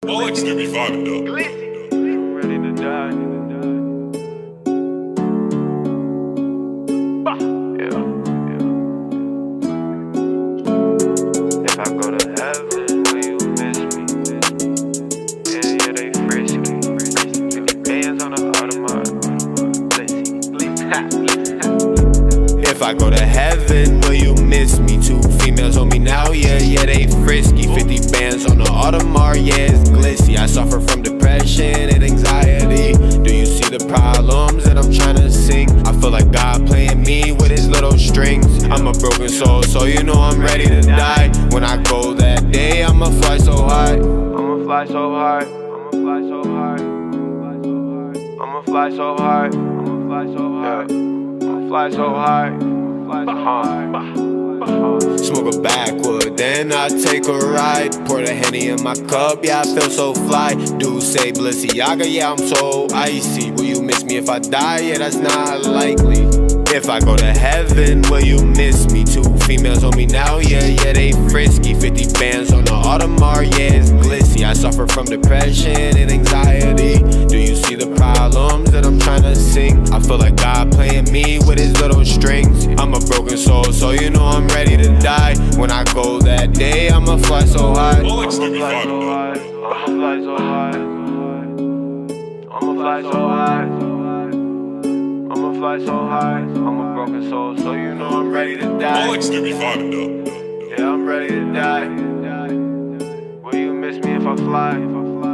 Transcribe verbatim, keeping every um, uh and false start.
I like Scooby vibing though. I'm ready to die. Bah. Yeah, yeah. If I go to heaven, will you miss me? Yeah, yeah, they frisky. fifty bands on the Audemars. If I go to heaven, will you miss me? Two females on me now, yeah, yeah, they frisky. Fifty bands on the Audemars, yeah, it's glitzy. I suffer from depression and anxiety. Do you see the problems that I'm trying to sing? I feel like God playing me with his little strings. I'm a broken soul, so you know I'm ready to die. When I go that day, I'ma fly so high. I'ma fly so high. I'ma fly so high. I'ma fly so high. I'ma fly so high. I'ma fly so high. Fly so high. Smoke a backwood, then I take a ride. Pour the Henny in my cup, yeah, I feel so fly. Do say Balenciaga, yeah, I'm so icy. Will you miss me if I die? Yeah, that's not likely. If I go to heaven, will you miss me? Two females on me now, yeah, yeah, they frisky. Fifty bands on the Audemars, yeah, it's glitzy. I suffer from depression and anxiety. Do you see the problems that I'm trying to sing? I feel like God playing me with his little strings. I'm a broken soul, so you know I'm ready to die. When I go that day, I'ma fly so high. I like Scooby vibing though. I'ma fly so high. I'ma fly so high. I'ma fly so high. I'm a broken soul, so you know I'm ready to I die. like Scooby vibing though. Yeah, I'm ready to die. Will you miss me if I fly? If I fly?